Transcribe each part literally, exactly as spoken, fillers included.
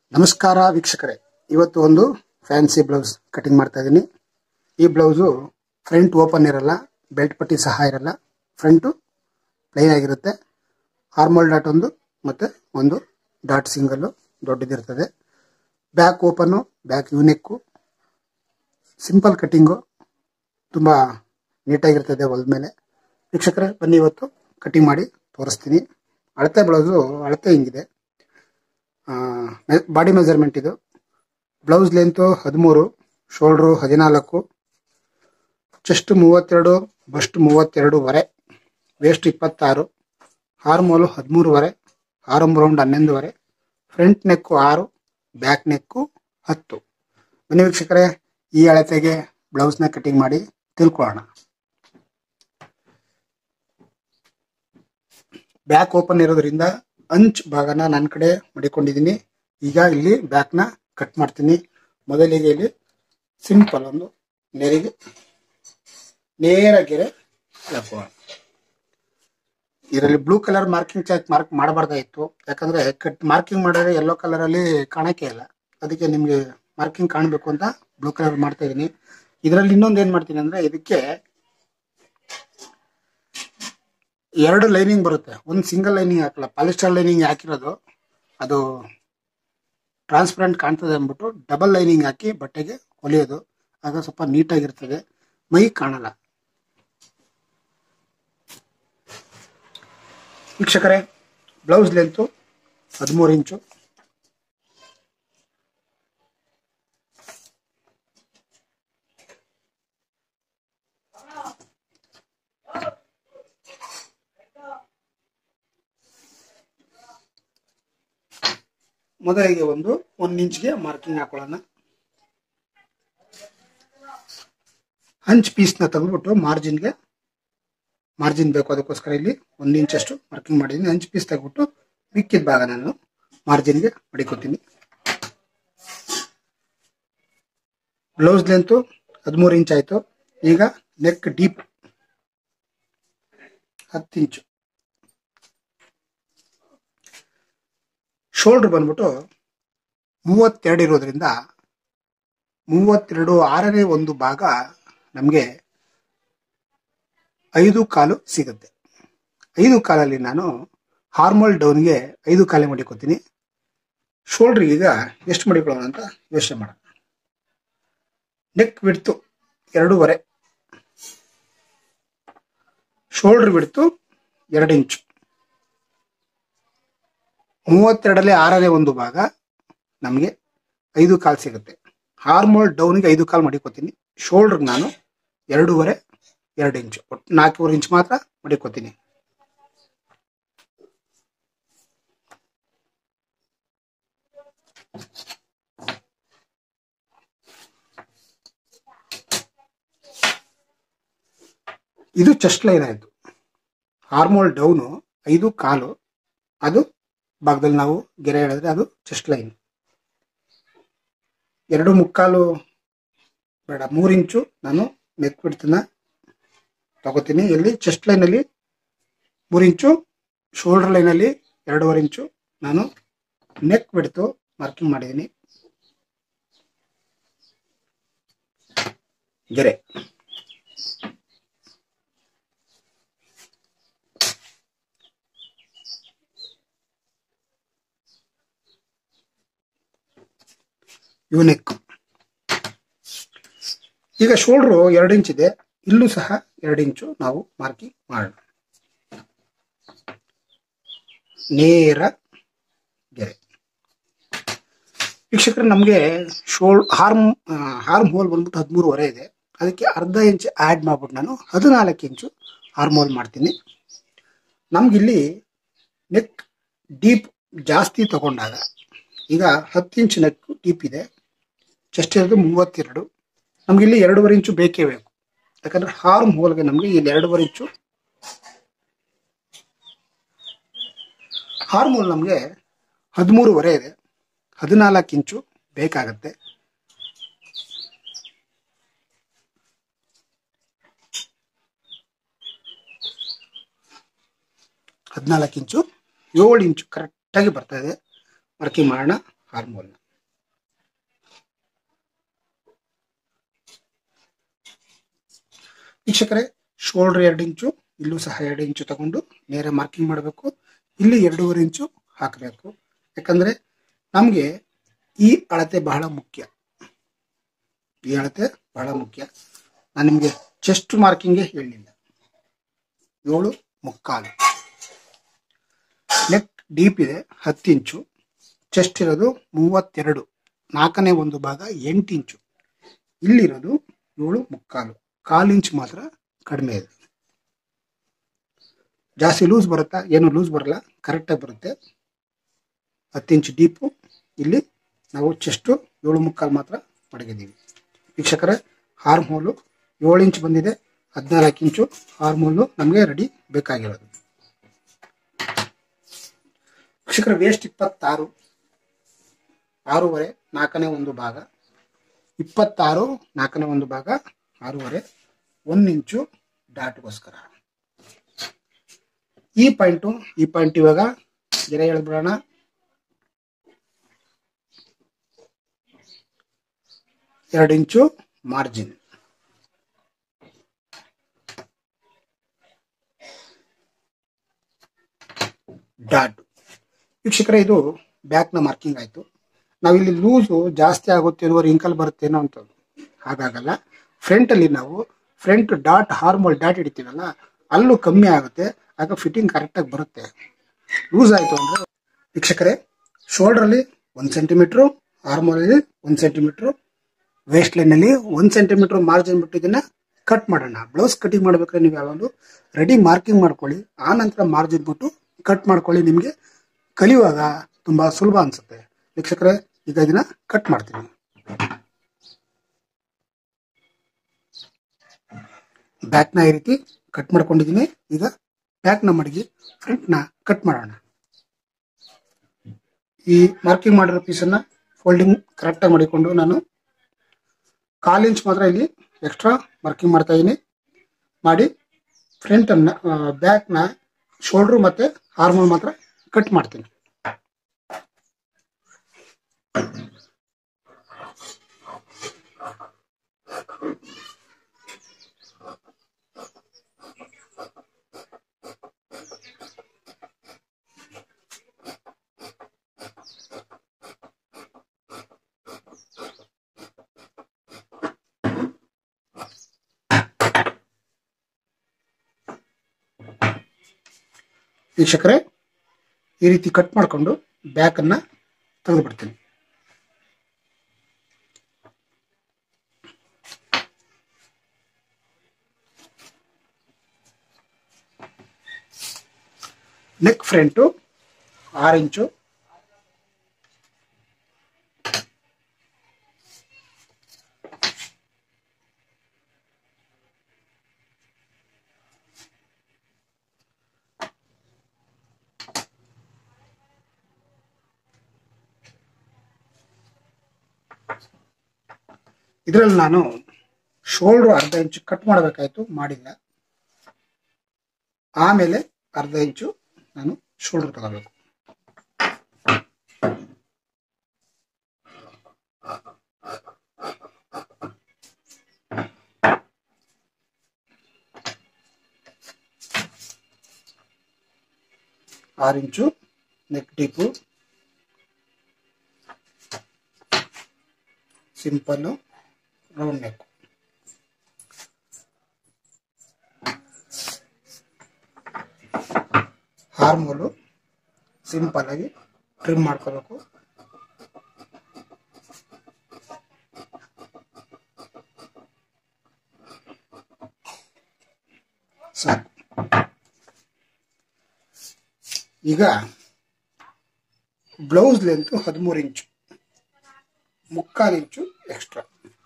ನಮಸ್ಕಾರ ವೀಕ್ಷಕರೇ, ಇವತ್ತು ಒಂದು ಫ್ಯಾನ್ಸಿ ಬ್ಲೌಸ್ ಕಟಿಂಗ್ ಮಾಡ್ತಾ ಇದ್ದೀನಿ. ಈ ಬ್ಲೌಸು ಫ್ರಂಟ್ ಓಪನ್ ಇರಲ್ಲ, ಬೆಲ್ಟ್ ಪಟ್ಟಿ ಸಹ ಇರಲ್ಲ, ಫ್ರಂಟು ಪ್ಲೈನ್ ಆಗಿರುತ್ತೆ. ಆರ್ಮೋಲ್ ಡಾಟ್ ಒಂದು ಮತ್ತು ಒಂದು ಡಾಟ್ ಸಿಂಗಲ್ಲು ದೊಡ್ಡದಿರ್ತದೆ. Back open, back U neck, simple cutting, ತುಂಬ ನೀಟಾಗಿರ್ತದೆ ಹೊಲ್ದ ಮೇಲೆ. ವೀಕ್ಷಕರೇ ಬನ್ನಿ, ಇವತ್ತು ಕಟಿಂಗ್ ಮಾಡಿ ತೋರಿಸ್ತೀನಿ. ಅಳತೆ ಬ್ಲೌಸು ಅಳತೆ ಹಿಂಗಿದೆ. ಬಾಡಿ ಮೆಜರ್ಮೆಂಟ್ ಇದು. ಬ್ಲೌಸ್ ಲೆಂತು ಹದಿಮೂರು, ಶೋಲ್ಡ್ರು ಹದಿನಾಲ್ಕು, ಚೆಸ್ಟ್ ಮೂವತ್ತೆರಡು, ಬಸ್ಟ್ ಮೂವತ್ತೆರಡೂವರೆ, ವೇಸ್ಟ್ ಇಪ್ಪತ್ತಾರು, ಆರ್ಮೋಲು ಹದಿಮೂರುವರೆ, ಆರ್ಮ್ ರೌಂಡ್ ಹನ್ನೊಂದುವರೆ, ಫ್ರಂಟ್ ನೆಕ್ಕು ಆರು, ಬ್ಯಾಕ್ ನೆಕ್ಕು ಹತ್ತು. ಬನ್ನಿ ವೀಕ್ಷಕರೇ, ಈ ಅಳತೆಗೆ ಬ್ಲೌಸ್ನ ಕಟಿಂಗ್ ಮಾಡಿ ತಿಳ್ಕೊಳ್ಳೋಣ. ಬ್ಯಾಕ್ ಓಪನ್ ಇರೋದ್ರಿಂದ ಅಂಚ್ ಭಾಗನ ನನ್ನ ಕಡೆ ಮಡಿಕೊಂಡಿದ್ದೀನಿ. ಈಗ ಇಲ್ಲಿ ಬ್ಯಾಕ್ನ ಕಟ್ ಮಾಡ್ತೀನಿ. ಮೊದಲಿಗೆ ಇಲ್ಲಿ ಸಿಂಪಲ್ ಒಂದು ನೆರಿಗೆ ನೇರ ಗೆರೆ ಹಾಕೋಣ. ಇದರಲ್ಲಿ blue colour marking chart mark ಮಾಡಬಾರ್ದಾಯಿತು, ಯಾಕಂದ್ರೆ ಕಟ್ ಮಾರ್ಕಿಂಗ್ ಮಾಡಿದ್ರೆ ಯೆಲ್ಲೋ ಕಲರಲ್ಲಿ ಕಾಣಕ್ಕೆ ಇಲ್ಲ. ಅದಕ್ಕೆ ನಿಮಗೆ ಮಾರ್ಕಿಂಗ್ ಕಾಣಬೇಕು ಅಂತ ಬ್ಲೂ ಕಲರ್ ಮಾಡ್ತಾ ಇದ್ದೀನಿ. ಇದರಲ್ಲಿ ಇನ್ನೊಂದು ಏನು ಮಾಡ್ತೀನಿ ಅಂದ್ರೆ, ಇದಕ್ಕೆ ಎರಡು ಲೈನಿಂಗ್ ಬರುತ್ತೆ. ಒಂದು ಸಿಂಗಲ್ ಲೈನಿಂಗ್ ಹಾಕಲ್ಲ, ಪಾಲಿಸ್ಟರ್ ಲೈನಿಂಗ್ ಹಾಕಿರೋದು ಅದು ಟ್ರಾನ್ಸ್ಪರೆಂಟ್ ಕಾಣ್ತದೆ ಅಂದ್ಬಿಟ್ಟು ಡಬಲ್ ಲೈನಿಂಗ್ ಹಾಕಿ ಬಟ್ಟೆಗೆ ಹೊಲಿಯೋದು. ಆಗ ಸ್ವಲ್ಪ ನೀಟಾಗಿರ್ತದೆ, ಮೈ ಕಾಣಲ್ಲ. ವೀಕ್ಷಕರೇ, ಬ್ಲೌಸ್ ಲೆಂತು ಹದಿಮೂರು ಇಂಚು. ಮೊದಲಿಗೆ ಒಂದು ಒಂದು ಇಂಚ್ಗೆ ಮಾರ್ಕಿಂಗ್ ಹಾಕೊಳ್ಳೋಣ. ಹಂಚ್ ಪೀಸ್ನ ತೆಗೆದ್ಬಿಟ್ಟು ಮಾರ್ಜಿನ್ಗೆ ಮಾರ್ಜಿನ್ ಬೇಕು, ಅದಕ್ಕೋಸ್ಕರ ಇಲ್ಲಿ ಒಂದು ಇಂಚಷ್ಟು ಮಾರ್ಕಿಂಗ್ ಮಾಡಿದ್ದೀನಿ. ಹಂಚ್ ಪೀಸ್ ತೆಗೆದ್ಬಿಟ್ಟು ಮಿಕ್ಕಿದ ಭಾಗ ನಾನು ಮಾರ್ಜಿನ್ಗೆ ಮಡಿಕೋತೀನಿ. ಬ್ಲೌಸ್ ಲೆಂತು ಹದಿಮೂರು ಇಂಚ್ ಆಯಿತು. ಈಗ ನೆಕ್ ಡೀಪ್ ಹತ್ತು ಇಂಚು. ಶೋಲ್ಡರ್ ಬಂದ್ಬಿಟ್ಟು ಮೂವತ್ತೆರಡು ಇರೋದ್ರಿಂದ ಮೂವತ್ತೆರಡು ಆರನೇ ಒಂದು ಭಾಗ ನಮಗೆ ಐದು ಕಾಲು ಸಿಗುತ್ತೆ. ಐದು ಕಾಲಲ್ಲಿ ನಾನು ಹಾರ್ಮೋಲ್ ಡೌನ್ಗೆ ಐದು ಕಾಲೇ ಮಡಿಕೋತೀನಿ. ಶೋಲ್ಡ್ರಿಗೆ ಈಗ ಎಷ್ಟು ಮಡಿಕೊಳ್ಳೋಣ ಅಂತ ಯೋಚನೆ ಮಾಡೋಣ. ನೆಕ್ ಬಿಡ್ತು ಎರಡೂವರೆ, ಶೋಲ್ಡರ್ ಬಿಡ್ತು ಎರಡು ಇಂಚು. ಮೂವತ್ತೆರಡರಲ್ಲಿ ಆರನೇ ಒಂದು ಭಾಗ ನಮಗೆ ಐದು ಕಾಲು ಸಿಗುತ್ತೆ. ಹಾರ್ಮೋಲ್ ಡೌನ್ಗೆ ಐದು ಕಾಲು ಮಡಿಕೋತೀನಿ. ಶೋಲ್ಡ್ರಿಗೆ ನಾನು ಎರಡೂವರೆ ಎರಡು ಇಂಚು, ಒಟ್ಟು ನಾಲ್ಕೂವರೆ ಇಂಚು ಮಾತ್ರ ಮಡಿಕೋತೀನಿ. ಇದು ಚೆಸ್ಟ್ ಲೈನ್ ಆಯಿತು. ಹಾರ್ಮೋಲ್ ಡೌನು ಐದು ಕಾಲು, ಅದು ಭಾಗದಲ್ಲಿ ನಾವು ಗೆರೆ ಹೇಳಿದ್ರೆ ಅದು ಚೆಸ್ಟ್ ಲೈನ್. ಎರಡು ಮುಕ್ಕಾಲು ಬೇಡ, ಮೂರು ಇಂಚು ನಾನು ನೆಕ್ ಬಿಡ್ತನ್ನ ತಗೋತೀನಿ. ಇಲ್ಲಿ ಚೆಸ್ಟ್ ಲೈನಲ್ಲಿ ಮೂರು ಇಂಚು, ಶೋಲ್ಡರ್ ಲೈನಲ್ಲಿ ಎರಡೂವರೆ ಇಂಚು ನಾನು ನೆಕ್ ಬಿಡ್ತು ಮಾರ್ಕಿಂಗ್ ಮಾಡಿದ್ದೀನಿ. ಗೆರೆ ಯೂನೆಕ್. ಈಗ ಶೋಲ್ಡ್ರು ಎರಡು ಇಂಚ್ ಇದೆ, ಇಲ್ಲೂ ಸಹ ಎರಡು ಇಂಚು ನಾವು ಮಾರ್ಕಿಂಗ್ ಮಾಡೋಣ. ನೇರ ಗೆರೆ. ವೀಕ್ಷಕರು, ನಮಗೆ ಶೋಲ್ ಹಾರ್ಮ್ ಹಾರ್ಮ್ ಹೋಲ್ ಬಂದ್ಬಿಟ್ಟು ಹದಿಮೂರುವರೆ ಇದೆ. ಅದಕ್ಕೆ ಅರ್ಧ ಇಂಚ್ ಆ್ಯಡ್ ಮಾಡ್ಬಿಟ್ಟು ನಾನು ಹದಿನಾಲ್ಕು ಇಂಚು ಹಾರ್ಮ್ ಹೋಲ್ ಮಾಡ್ತೀನಿ. ನಮಗಿಲ್ಲಿ ನೆಕ್ ಡೀಪ್ ಜಾಸ್ತಿ ತಗೊಂಡಾಗ, ಈಗ ಹತ್ತು ಇಂಚ್ ನೆಕ್ ಡೀಪ್ ಇದೆ, ಚೆಸ್ಟ್ ಇರೋದು ಮೂವತ್ತೆರಡು, ನಮಗಿಲ್ಲಿ ಎರಡೂವರೆ ಇಂಚು ಬೇಕೇ ಬೇಕು. ಯಾಕಂದ್ರೆ ಹಾರ್ಮ್ ಹೋಲ್ಗೆ ನಮಗೆ ಇಲ್ಲಿ ಎರಡೂವರೆ ಇಂಚು, ಹಾರ್ಮ್ ಹೋಲ್ ನಮಗೆ ಹದಿಮೂರುವರೆ ಇದೆ, ಹದಿನಾಲ್ಕು ಇಂಚು ಬೇಕಾಗತ್ತೆ. ಹದಿನಾಲ್ಕು ಇಂಚು, ಏಳು ಇಂಚು ಕರೆಕ್ಟಾಗಿ ಬರ್ತಾ ಇದೆ. ಮಾರ್ಕಿಂಗ್ ಮಾಡೋಣ. ಆರ್ಮೋಲ್ನ. ವೀಕ್ಷಕರೇ, ಶೋಲ್ಡರ್ ಎರಡು ಇಂಚು, ಇಲ್ಲೂ ಸಹ ಎರಡು ಇಂಚು ತಗೊಂಡು ನೇರ ಮಾರ್ಕಿಂಗ್ ಮಾಡಬೇಕು. ಇಲ್ಲಿ ಎರಡೂವರೆ ಇಂಚು ಹಾಕಬೇಕು. ಯಾಕಂದ್ರೆ ನಮಗೆ ಈ ಅಳತೆ ಬಹಳ ಮುಖ್ಯ. ಈ ಅಳತೆ ಬಹಳ ಮುಖ್ಯ. ನಾನು ನಿಮಗೆ ಚೆಸ್ಟ್ ಮಾರ್ಕಿಂಗ್ಗೆ ಹೇಳಲಿಲ್ಲ. ಏಳು ಮುಕ್ಕಾಲು. ನೆಕ್ ಡೀಪ್ ಇದೆ ಹತ್ತು ಇಂಚು. ಚೆಸ್ಟ್ ಇರೋದು ಮೂವತ್ತೆರಡು. ನಾಲ್ಕನೇ ಒಂದು ಭಾಗ ಎಂಟು ಇಂಚು. ಇಲ್ಲಿರೋದು ಏಳು ಮುಕ್ಕಾಲು. ಕಾಲು ಇಂಚು ಮಾತ್ರ ಕಡಿಮೆ ಇದೆ. ಜಾಸ್ತಿ ಲೂಸ್ ಬರುತ್ತಾ? ಏನು ಲೂಸ್ ಬರಲ್ಲ, ಕರೆಕ್ಟಾಗಿ ಬರುತ್ತೆ. ಹತ್ತು ಇಂಚು ಡೀಪು. ಇಲ್ಲಿ ನಾವು ಚೆಸ್ಟು ಏಳು ಮುಕ್ಕಾಲು ಮಾತ್ರ ಮಡಗಿದ್ದೀವಿ. ವೀಕ್ಷಕರೇ, ಆರ್ಮ್ ಹೋಲು ಏಳು ಇಂಚು ಬಂದಿದೆ. ಹದಿನಾಲ್ಕು ಇಂಚು ಆರ್ಮ್ ಹೋಲು ನಮಗೆ ರೆಡಿ ಬೇಕಾಗಿರೋದು. ವೀಕ್ಷಕರ, ವೇಸ್ಟ್ ಇಪ್ಪತ್ತಾರು. ಆರೂವರೆ ನಾಲ್ಕನೇ ಒಂದು ಭಾಗ. ಇಪ್ಪತ್ತಾರು ನಾಲ್ಕನೇ ಒಂದು ಭಾಗ ಆರೂವರೆ. ಒಂದು ಇಂಚು ಡಾಟ್ಗೋಸ್ಕರ. ಈ ಪಾಯಿಂಟು ಈ ಪಾಯಿಂಟ್ ಇವಾಗ ಗೆರೆ ಹೇಳ್ಬಿಡೋಣ. ಎರಡು ಇಂಚು ಮಾರ್ಜಿನ್. ಡಾಟ್. ವೀಕ್ಷಕರೇ, ಇದು ಬ್ಯಾಕ್ನ ಮಾರ್ಕಿಂಗ್ ಆಯಿತು. ನಾವಿಲ್ಲಿ ಲೂಸು ಜಾಸ್ತಿ ಆಗುತ್ತೇನೋ, ರಿಂಕಲ್ ಬರುತ್ತೇನೋ ಅಂತ. ಹಾಗಾಗಲ್ಲ. ಫ್ರಂಟಲ್ಲಿ ನಾವು ಫ್ರಂಟ್ ಡಾಟ್ ಹಾರ್ಮೋಲ್ ಡಾಟ್ ಹಿಡಿತೀವಲ್ಲ, ಅಲ್ಲೂ ಕಮ್ಮಿ ಆಗುತ್ತೆ. ಆಗ ಫಿಟ್ಟಿಂಗ್ ಕರೆಕ್ಟಾಗಿ ಬರುತ್ತೆ. ಲೂಸ್ ಆಯಿತು ಅಂದರೆ ವೀಕ್ಷಕರೇ, ಶೋಲ್ಡ್ರಲ್ಲಿ ಒಂದು ಸೆಂಟಿಮೀಟ್ರು, ಆರ್ಮೋಲಲ್ಲಿ ಒಂದು ಸೆಂಟಿಮೀಟ್ರು, ವೇಸ್ಟ್ ಲೈನಲ್ಲಿ ಒಂದು ಸೆಂಟಿಮೀಟ್ರ್ ಮಾರ್ಜಿನ್ ಬಿಟ್ಟು ಇದನ್ನು ಕಟ್ ಮಾಡೋಣ. ಬ್ಲೌಸ್ ಕಟಿಂಗ್ ಮಾಡ್ಬೇಕಾದ್ರೆ ನೀವು ಯಾವಾಗಲೂ ರೆಡಿ ಮಾರ್ಕಿಂಗ್ ಮಾಡ್ಕೊಳ್ಳಿ. ಆ ನಂತರ ಮಾರ್ಜಿನ್ ಬಿಟ್ಟು ಕಟ್ ಮಾಡ್ಕೊಳ್ಳಿ. ನಿಮಗೆ ಕಲಿಯುವಾಗ ತುಂಬ ಸುಲಭ ಅನಿಸುತ್ತೆ. ವೀಕ್ಷಕರೇ, ಈಗ ಇದನ್ನ ಕಟ್ ಮಾಡ್ತೀನಿ. ಬ್ಯಾಕ್ನ ಈ ರೀತಿ ಕಟ್ ಮಾಡ್ಕೊಂಡಿದ್ದೀನಿ. ಈಗ ಬ್ಯಾಕ್ನ ಮಡಗಿ ಫ್ರಂಟ್ನ ಕಟ್ ಮಾಡೋಣ. ಈ ಮಾರ್ಕಿಂಗ್ ಮಾಡಿರೋ ಪೀಸನ್ನು ಫೋಲ್ಡಿಂಗ್ ಕರೆಕ್ಟಾಗಿ ಮಾಡಿಕೊಂಡು ನಾನು ಕಾಲು ಇಂಚ್ ಮಾತ್ರ ಇಲ್ಲಿ ಎಕ್ಸ್ಟ್ರಾ ಮಾರ್ಕಿಂಗ್ ಮಾಡ್ತಾ ಇದ್ದೀನಿ. ಮಾಡಿ ಫ್ರಂಟನ್ನು ಬ್ಯಾಕ್ನ ಶೋಲ್ಡ್ರು ಮತ್ತು ಆರ್ಮೋಲ್ ಮಾತ್ರ ಕಟ್ ಮಾಡ್ತೀನಿ. ವೀಕ್ಷಕರೇ, ಈ ರೀತಿ ಕಟ್ ಮಾಡಿಕೊಂಡು ಬ್ಯಾಕನ್ನು ತೆಗೆದು ಬಿಡ್ತೀನಿ. ನೆಕ್ ಫ್ರಂಟು ಆರು ಇಂಚು. ಇದರಲ್ಲಿ ನಾನು ಶೋಲ್ಡ್ರು ಅರ್ಧ ಇಂಚು ಕಟ್ ಮಾಡಬೇಕಾಯ್ತು, ಮಾಡಿಲ್ಲ. ಆಮೇಲೆ ಅರ್ಧ ಇಂಚು ನಾನು ಶೋಲ್ಡರ್ ತಗೋಬೇಕು. ಆರು inch neck deep. Simple round neck. Armhole simple ಆಗಿ ಟ್ರಿಮ್ ಮಾಡ್ಕೋಬೇಕು. ಸಾಕು. ಈಗ ಬ್ಲೌಸ್ ಲೆಂತ್ ಹದಿಮೂರು ಇಂಚು, ಮುಕ್ಕಾಲು ಇಂಚು ಎಕ್ಸ್ಟ್ರಾ.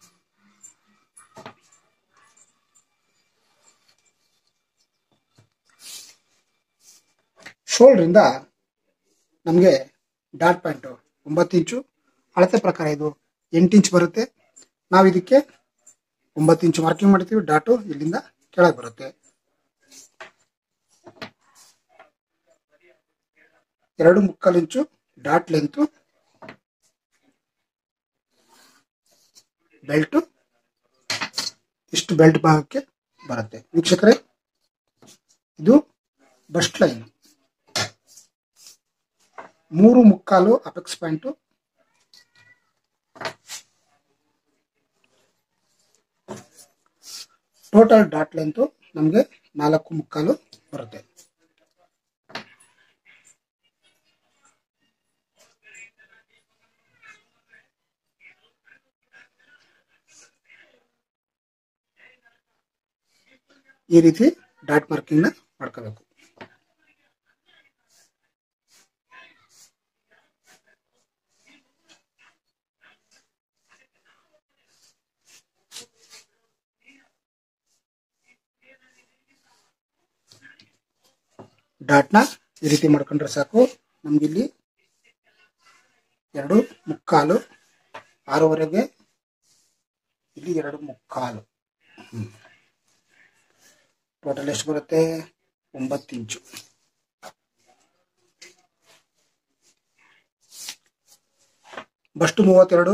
ಶೋಲ್ಡ್ರಿಂದ ನಮಗೆ ಡಾಟ್ ಪಾಯಿಂಟು ಒಂಬತ್ತು ಇಂಚು. ಅಳತೆ ಪ್ರಕಾರ ಇದು ಎಂಟು ಇಂಚು ಬರುತ್ತೆ. ನಾವು ಇದಕ್ಕೆ ಒಂಬತ್ತು ಇಂಚು ಮಾರ್ಕಿಂಗ್ ಮಾಡ್ತೀವಿ. ಡಾಟು ಇಲ್ಲಿಂದ ಕೆಳಗೆ ಬರುತ್ತೆ. ಎರಡು ಮುಕ್ಕಾಲು ಇಂಚು ಡಾಟ್ ಲೆಂತು. ಬೆಲ್ಟ್ ಇಷ್ಟು ಬೆಲ್ಟ್ ಭಾಗಕ್ಕೆ ಬರುತ್ತೆ ವೀಕ್ಷಕರೇ. ಇದು ಬಸ್ಟ್ ಲೈನ್, ಮೂರು ಮುಕ್ಕಾಲು apex point, total dot length ನಮಗೆ ನಾಲ್ಕು ಮುಕ್ಕಾಲು ಬರುತ್ತೆ. ಈ ರೀತಿ ಡಾಟ್ ಮಾರ್ಕಿಂಗ್ ನ ಮಾಡ್ಕೋಬೇಕು. ಡಾಟ್ ನ ಈ ರೀತಿ ಮಾಡ್ಕೊಂಡ್ರೆ ಸಾಕು. ನಮ್ಗಿಲ್ಲಿ ಎರಡು ಮುಕ್ಕಾಲು, ಆರೂವರೆಗೆ ಇಲ್ಲಿ ಎರಡು ಮುಕ್ಕಾಲು, ಟೋಟಲ್ ಎಷ್ಟು ಬರುತ್ತೆ? ಒಂಬತ್ತು ಇಂಚು. ಬಷ್ಟು ಮೂವತ್ತೆರಡು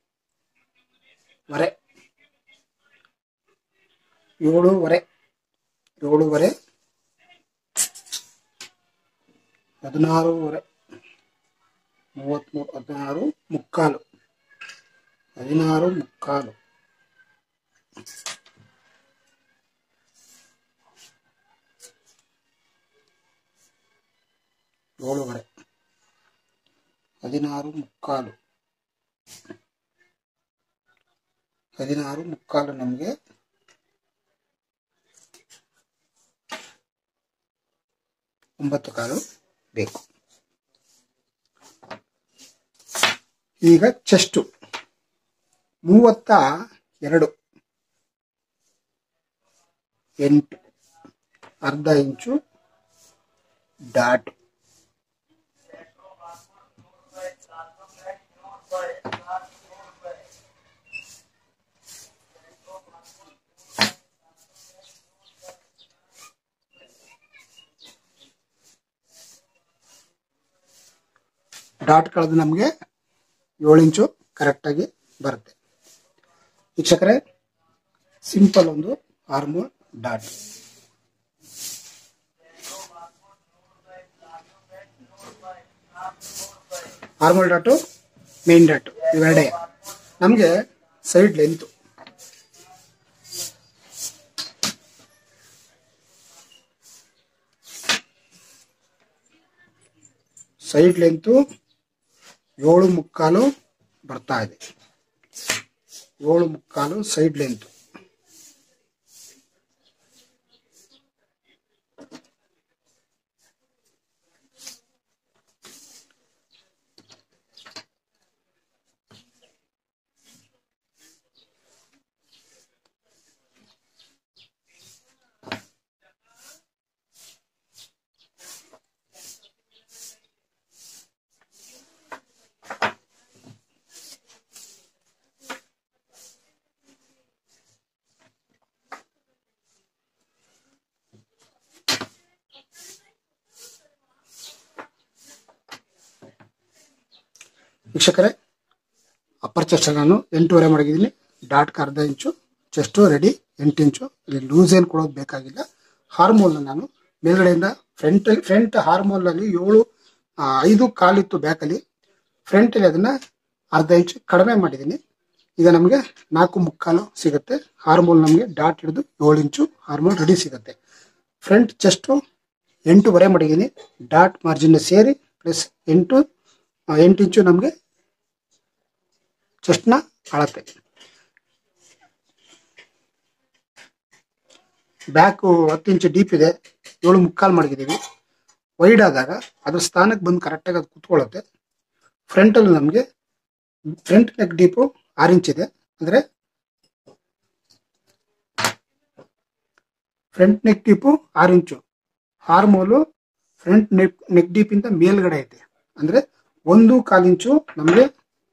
ವರೆ, ಏಳುವರೆ ಏಳುವರೆ ಹದಿನಾರೂವರೆ, ಮೂವತ್ಮೂರು, ಹದಿನಾರು ಮುಕ್ಕಾಲು, ಹದಿನಾರು ಮುಕ್ಕಾಲು, ಏಳುವರೆ, ಹದಿನಾರು ಮುಕ್ಕಾಲು, ಹದಿನಾರು ಮುಕ್ಕಾಲು ನಮಗೆ ಒಂಬತ್ತು ಕಾಲು ಬೇಕು. ಈಗ ಚೆಸ್ಟ್ ಮೂವತ್ತ ಎರಡು, ಎಂಟು, ಅರ್ಧ ಇಂಚು ಡಾಟ್, ಡಾಟ್ ಕಳೆದು ನಮಗೆ ಏಳು ಇಂಚು ಕರೆಕ್ಟ್ ಆಗಿ ಬರುತ್ತೆ ವೀಕ್ಷಕರೇ. ಸಿಂಪಲ್ ಒಂದು armhole dot. Armhole dot, main dot ಇವೆರಡೇ. ನಮಗೆ ಸೈಡ್ ಲೆಂತ್ ಸೈಡ್ ಲೆಂತು ಏಳು ಮುಕ್ಕಾಲು ಬರ್ತಾ ಇದೆ. ಏಳು ಮುಕ್ಕಾಲು ಸೈಡ್ ಲೆಂತ್. ವೀಕ್ಷಕರೇ, ಅಪ್ಪರ್ ಚೆಸ್ಟ್ ನಾನು ಎಂಟೂವರೆ ಮಾಡಿದ್ದೀನಿ. ಡಾಟ್ ಅರ್ಧ ಇಂಚು, ಚೆಸ್ಟು ರೆಡಿ ಎಂಟು ಇಂಚು. ಇಲ್ಲಿ ಲೂಸ್ ಏನು ಕೊಡೋದು ಬೇಕಾಗಿಲ್ಲ. ಹಾರ್ಮೋಲ್ ನಾನು ಮೇಲ್ಗಡೆಯಿಂದ ಫ್ರಂಟ್ ಫ್ರಂಟ್ ಹಾರ್ಮೋಲ್ ನಲ್ಲಿ ಏಳು ಐದು ಕಾಲಿತ್ತು ಬ್ಯಾಕಲ್ಲಿ, ಫ್ರಂಟ್ ಅಲ್ಲಿ ಅದನ್ನ ಅರ್ಧ ಇಂಚು ಕಡಿಮೆ ಮಾಡಿದ್ದೀನಿ. ಈಗ ನಮಗೆ ನಾಲ್ಕು ಮುಕ್ಕಾಲು ಸಿಗುತ್ತೆ. ಹಾರ್ಮೋಲ್ ನಮಗೆ ಡಾಟ್ ಹಿಡಿದು ಏಳು ಇಂಚು ಹಾರ್ಮೋಲ್ ರೆಡಿ ಸಿಗುತ್ತೆ. ಫ್ರಂಟ್ ಚೆಸ್ಟು ಎಂಟೂವರೆ ಮಾಡಿದ್ದೀನಿ. ಡಾಟ್ ಮಾರ್ಜಿನ್ ಸೇರಿ ಪ್ಲಸ್ ಎಂಟು ಎಂಟು ಇಂಚು ನಮಗೆ ಚೆಸ್ಟ್ನ ಅಳತೆ. ಬ್ಯಾಕು ಹತ್ತು ಇಂಚು ಡೀಪ್ ಇದೆ, ಏಳು ಮುಕ್ಕಾಲು ಮಾಡಿದ್ದೀವಿ. ವೈಡ್ ಆದಾಗ ಅದ್ರ ಸ್ಥಾನಕ್ಕೆ ಬಂದು ಕರೆಕ್ಟಾಗಿ ಅದು ಕೂತ್ಕೊಳ್ಳುತ್ತೆ. ಫ್ರಂಟಲ್ಲಿ ನಮಗೆ ಫ್ರಂಟ್ ನೆಕ್ ಡೀಪು ಆರು ಇಂಚ್ ಇದೆ. ಅಂದರೆ ಫ್ರಂಟ್ ನೆಕ್ ಡೀಪು ಆರು inch. Armhole front neck neck deep ಇಂದ ಮೇಲ್ಗಡೆ ಐತೆ. ಅಂದರೆ ಒಂದು ಕಾಲು ಇಂಚು ನಮಗೆ,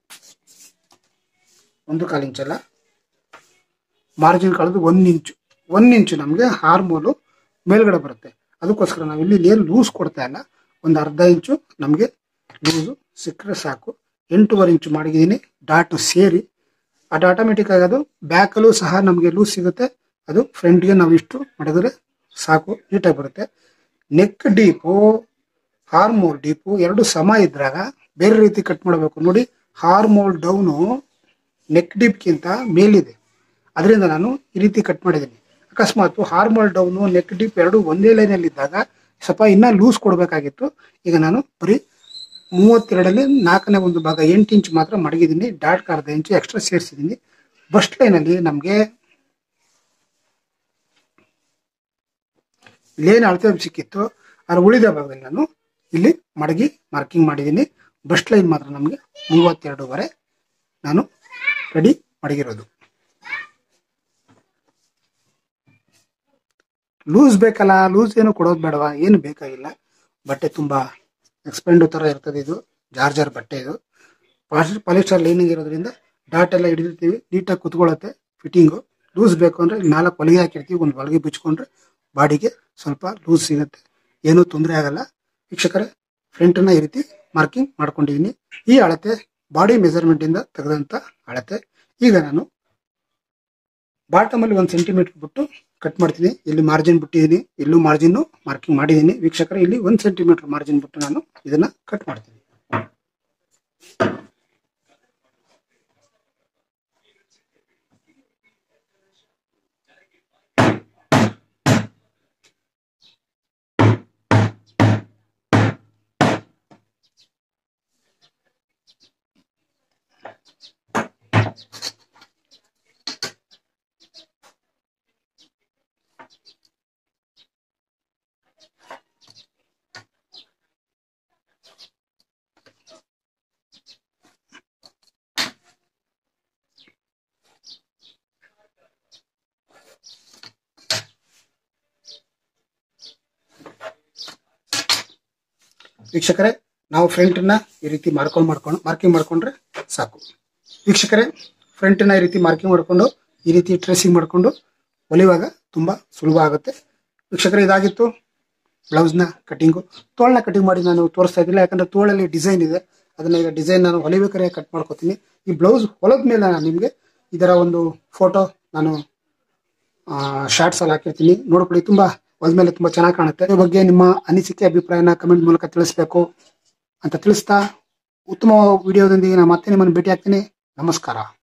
ಒಂದು ಕಾಲು ಇಂಚಲ್ಲ, ಮಾರ್ಜಿನ್ ಕಳೆದು ಒಂದು ಇಂಚು ಒಂದು ಇಂಚು ನಮಗೆ ಹಾರ್ಮೋಲು ಮೇಲ್ಗಡೆ ಬರುತ್ತೆ. ಅದಕ್ಕೋಸ್ಕರ ನಾವು ಇಲ್ಲಿ ಏನು ಲೂಸ್ ಕೊಡ್ತಾ ಇಲ್ಲ, ಒಂದು ಅರ್ಧ ಇಂಚು ನಮಗೆ ಲೂಸು ಸಿಕ್ಕರೆ ಸಾಕು. ಎಂಟೂವರೆ ಇಂಚು ಮಾಡಿದ್ದೀನಿ ಡಾಟು ಸೇರಿ. ಅದು ಆಟೋಮೆಟಿಕ್ ಆಗಿ ಅದು ಬ್ಯಾಕಲ್ಲೂ ಸಹ ನಮಗೆ ಲೂಸ್ ಸಿಗುತ್ತೆ. ಅದು ಫ್ರಂಟ್ಗೆ ನಾವು ಇಷ್ಟು ಮಾಡಿದ್ರೆ ಸಾಕು, ನೀಟಾಗಿ ಬರುತ್ತೆ. ನೆಕ್ ಡೀಪು ಹಾರ್ಮೋಲ್ ಡೀಪು ಎರಡು ಸಮ ಇದ್ರಾಗ ಬೇರೆ ರೀತಿ ಕಟ್ ಮಾಡಬೇಕು. ನೋಡಿ, ಹಾರ್ಮೋಲ್ ಡೌನು ನೆಕ್ ಡೀಪ್ಗಿಂತ ಮೇಲಿದೆ, ಅದರಿಂದ ನಾನು ಈ ರೀತಿ ಕಟ್ ಮಾಡಿದ್ದೀನಿ. ಅಕಸ್ಮಾತ್ ಹಾರ್ಮೋಲ್ ಡೌನು ನೆಕ್ ಡೀಪ್ ಎರಡು ಒಂದೇ ಲೈನಲ್ಲಿ ಇದ್ದಾಗ ಸ್ವಲ್ಪ ಇನ್ನೂ ಲೂಸ್ ಕೊಡಬೇಕಾಗಿತ್ತು. ಈಗ ನಾನು ಬರೀ ಮೂವತ್ತೆರಡಲ್ಲಿ ನಾಲ್ಕನೇ ಒಂದು ಭಾಗ ಎಂಟು ಇಂಚ್ ಮಾತ್ರ ಮಡಗಿದ್ದೀನಿ. ಡಾಟ್ ಅರ್ಧ ಇಂಚು ಎಕ್ಸ್ಟ್ರಾ ಸೇರಿಸಿದ್ದೀನಿ. ಬಸ್ಟ್ ಲೈನಲ್ಲಿ ನಮಗೆ ಇಲ್ಲೇನು ಅಳತೆ ಸಿಕ್ಕಿತ್ತು ಅದ್ರ ಉಳಿದ ಭಾಗದಲ್ಲಿ ನಾನು ಇಲ್ಲಿ ಮಡಗಿ ಮಾರ್ಕಿಂಗ್ ಮಾಡಿದ್ದೀನಿ. ಬಸ್ಟ್ ಲೈನ್ ಮಾತ್ರ ನಮಗೆ ಮೂವತ್ತೆರಡುವರೆ ನಾನು ರೆಡಿ ಮಡಗಿರೋದು. ಲೂಸ್ ಬೇಕಲ್ಲ, ಲೂಸ್ ಏನು ಕೊಡೋದು ಬೇಡವಾ, ಏನು ಬೇಕಾಗಿಲ್ಲ. ಬಟ್ಟೆ ತುಂಬ ಎಕ್ಸ್ಪೆಂಡು ಥರ ಇರ್ತದೆ. ಇದು ಜಾರ್ಜರ್ ಬಟ್ಟೆ, ಇದು ಪಾಲಿಸ್ಟರ್ ಲೈನಿಂಗ್ ಇರೋದ್ರಿಂದ ಡಾಟ್ ಎಲ್ಲ ಹಿಡಿದಿರ್ತೀವಿ, ನೀಟಾಗಿ ಕುತ್ಕೊಳ್ಳುತ್ತೆ ಫಿಟ್ಟಿಂಗು. ಲೂಸ್ ಬೇಕು ಅಂದರೆ ನಾಲ್ಕು ಹೊಲಿಗೆ ಹಾಕಿರ್ತೀವಿ, ಒಂದು ಹೊಲಿಗೆ ಬಿಚ್ಕೊಂಡ್ರೆ ಬಾಡಿಗೆ ಸ್ವಲ್ಪ ಲೂಸ್ ಸಿಗುತ್ತೆ, ಏನೂ ತೊಂದರೆ ಆಗಲ್ಲ. ವೀಕ್ಷಕರೇ, ಫ್ರಂಟನ್ನ ಈ ರೀತಿ ಮಾರ್ಕಿಂಗ್ ಮಾಡ್ಕೊಂಡಿದ್ದೀನಿ. ಈ ಅಳತೆ ಬಾಡಿ ಮೆಜರ್ಮೆಂಟಿಂದ ತೆಗೆದಂಥ ಅಳತೆ. ಈಗ ನಾನು ಬಾಟಮಲ್ಲಿ ಒಂದು ಸೆಂಟಿಮೀಟರ್ ಬಿಟ್ಟು ಕಟ್ ಮಾಡ್ತೀನಿ. ಇಲ್ಲಿ ಮಾರ್ಜಿನ್ ಬಿಟ್ಟಿದ್ದೀನಿ, ಇಲ್ಲೂ ಮಾರ್ಜಿನ್ನು ಮಾರ್ಕಿಂಗ್ ಮಾಡಿದ್ದೀನಿ. ವೀಕ್ಷಕರೇ, ಇಲ್ಲಿ ಒಂದು ಸೆಂಟಿಮೀಟರ್ ಮಾರ್ಜಿನ್ ಬಿಟ್ಟು ನಾನು ಇದನ್ನ ಕಟ್ ಮಾಡ್ತೀನಿ. ವೀಕ್ಷಕರೇ, ನಾವು ಫ್ರಂಟನ್ನ ಈ ರೀತಿ ಮಾರ್ಕೊಂಡು ಮಾಡ್ಕೊಂಡು ಮಾರ್ಕಿಂಗ್ ಮಾಡ್ಕೊಂಡ್ರೆ ಸಾಕು. ವೀಕ್ಷಕರೇ, ಫ್ರಂಟನ್ನ ಈ ರೀತಿ ಮಾರ್ಕಿಂಗ್ ಮಾಡಿಕೊಂಡು ಈ ರೀತಿ ಟ್ರೇಸಿಂಗ್ ಮಾಡಿಕೊಂಡು ಹೊಲಿಯುವಾಗ ತುಂಬ ಸುಲಭ ಆಗುತ್ತೆ. ವೀಕ್ಷಕರೇ, ಇದಾಗಿತ್ತು ಬ್ಲೌಸ್ನ ಕಟಿಂಗು. ತೋಳನ್ನ ಕಟಿಂಗ್ ಮಾಡಿ ನಾನು ತೋರಿಸ್ತಾ ಇದ್ದಿಲ್ಲ, ಯಾಕಂದರೆ ತೋಳಲ್ಲಿ ಡಿಸೈನ್ ಇದೆ. ಅದನ್ನ ಈಗ ಡಿಸೈನ್ ನಾನು ಹೊಲಿಬೇಕಾದ್ರೆ ಕಟ್ ಮಾಡ್ಕೋತೀನಿ. ಈ ಬ್ಲೌಸ್ ಹೊಲದ ಮೇಲೆ ನಾನು ನಿಮಗೆ ಇದರ ಒಂದು ಫೋಟೋ ನಾನು ಶಾರ್ಟ್ಸ್ ಅಲ್ಲಿ ಹಾಕಿರ್ತೀನಿ, ನೋಡ್ಕೊಳ್ಳಿ. ತುಂಬ ಹೊಲದ ಮೇಲೆ ತುಂಬ ಚೆನ್ನಾಗಿ ಕಾಣುತ್ತೆ. ಈ ಬಗ್ಗೆ ನಿಮ್ಮ ಅನಿಸಿಕೆ ಅಭಿಪ್ರಾಯನ ಕಮೆಂಟ್ ಮೂಲಕ ತಿಳಿಸ್ಬೇಕು ಅಂತ ತಿಳಿಸ್ತಾ, ಉತ್ತಮ ವಿಡಿಯೋದೊಂದಿಗೆ ನಾನು ಮತ್ತೆ ನಿಮ್ಮನ್ನು ಭೇಟಿ ಆಗ್ತೀನಿ. ನಮಸ್ಕಾರ.